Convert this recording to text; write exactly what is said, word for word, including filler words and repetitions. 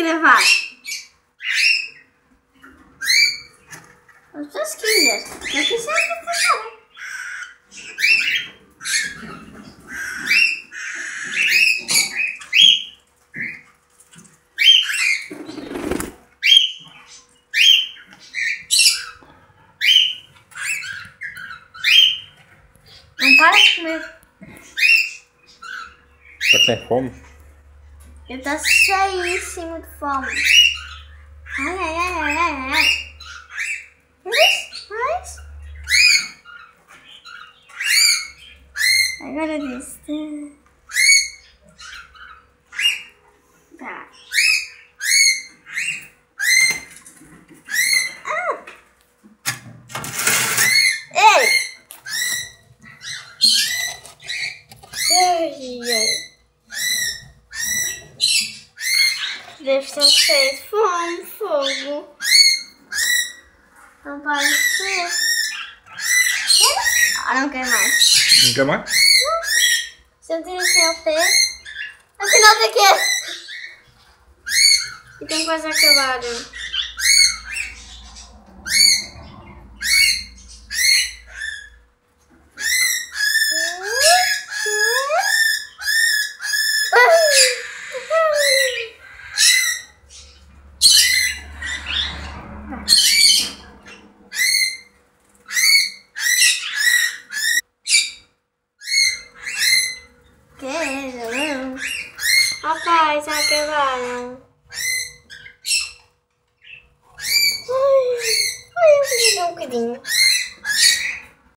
levar? As pesquisas. Eu quis sempre puxar. Não para de comer. Tá com fome? Ele tá cheíssimo de fome. Ai, ai, ai, ai, ai, ai. Mais? Mais? Agora desse. Tá. Ah. Ei! Ai, ai. Deve estar cheio de fome, fogo. Não para de comer. Ah, não quer mais. Não quer mais? Não. Sentir assim ao pé. Afinal, tem que. E tem quase acabado. Quero. Papai, já acabaram. Ai, ai, eu vou um bocadinho.